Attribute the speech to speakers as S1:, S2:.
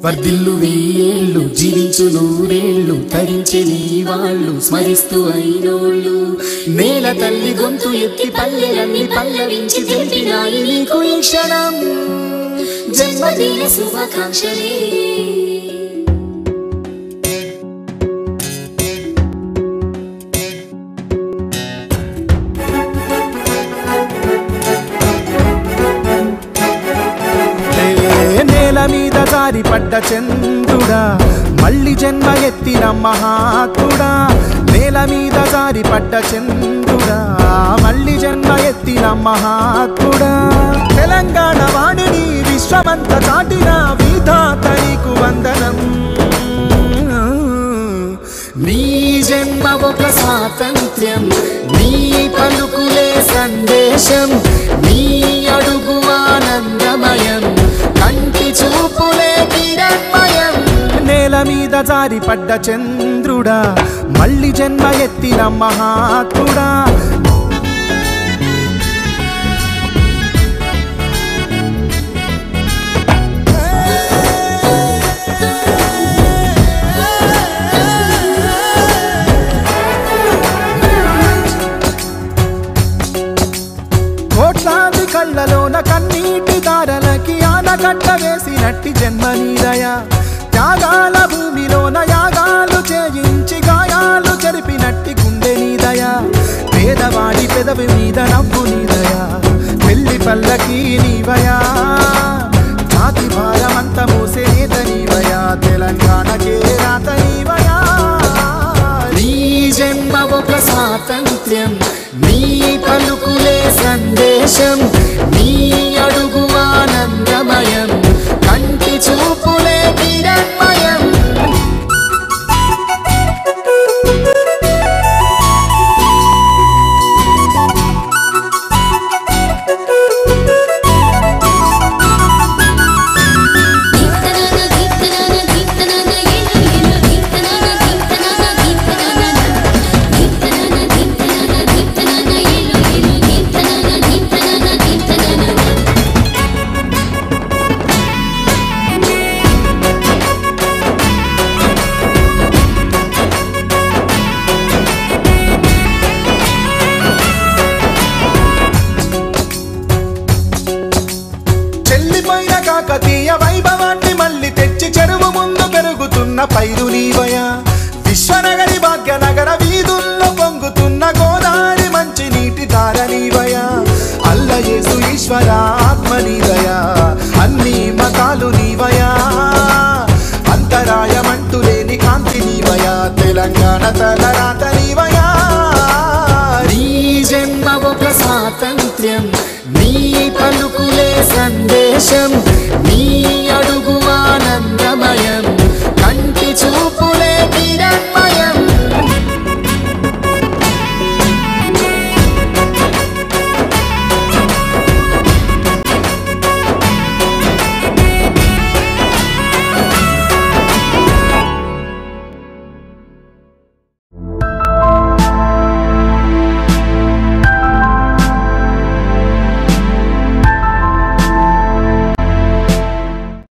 S1: వర్ధిల్లు వెయ్యేళ్ళు జీవించు నూరేళ్ళు తరించి నీ వాళ్ళు స్మరిస్తూ అయినోళ్ళు నేల తల్లి గొంతు ఎత్తి పల్లెలన్నీ పల్లవించి తెలిపినాయి నీకు ఈ క్షణం జన్మదిన శుభాకాంక్షలే
S2: మీద జారి పడ్డ చంద్రుడా మళ్ళీ జన్మ ఎత్తిన మహాత్ముడా నేల మీద జారి పడ్డ చంద్రుడా మళ్ళీ జన్మ ఎత్తిన మహాత్ముడా తెలంగాణ వాణిని విశ్వమంత చాటిన విధాత నీకు వందనం
S1: నీ జన్మ ఒక స్వాతంత్ర్యం నీ పలుకులే సందేశం నీ అడుగు ఆనందమయం కంటి చూపులే కిరణ్మయం
S2: నేల మీద జారి పడ్డ చంద్రుడా మళ్ళీ జన్మ ఎత్తిన మహాత్ముడా కోట్లాది కళ్ళలోన కన్నీటి దారలకి ఆనకట్ట వేసినట్టి జన్మ నీదయా త్యాగాల భూమిలోన యాగాలు చేయించి గాయాలు చెరిపినట్టి గుండె నీదయా పేదవాడి పెదవి మీద నవ్వు నీదయా పెళ్లి పల్లకి నీవయా జాతి భారమంత మోసే నేత నీవయా తెలంగాణకే రాత నీవయా
S1: నీ జన్మ ఒక స్వాతంత్ర్యం నీ పలుకులే సందేశం నీ అడుగు ఆనందమయం కంటి చూపులే కిరణ్మయం
S2: కాకతీయ వైభవాన్ని మళ్ళీ తెచ్చి చెరువు ముందు పెరుగుతున్న పైరు నీవయా విశ్వనగరి భాగ్యనగర వీధుల్లో పొంగుతున్న గోదావరి మంచి నీటి ధార నీవయా అల్లయేసు ఈశ్వర ఆత్మ నీవయా అన్ని మతాలు నీవయా అంతరాయమంటూ లేని కాంతి నీవయా తెలంగాణ తలరాత నీవయా
S1: నీ జన్మ ఒక స్వాతంత్ర్యం నీ పలుకులే సందేశం నీ అడుగు ఆనందమయం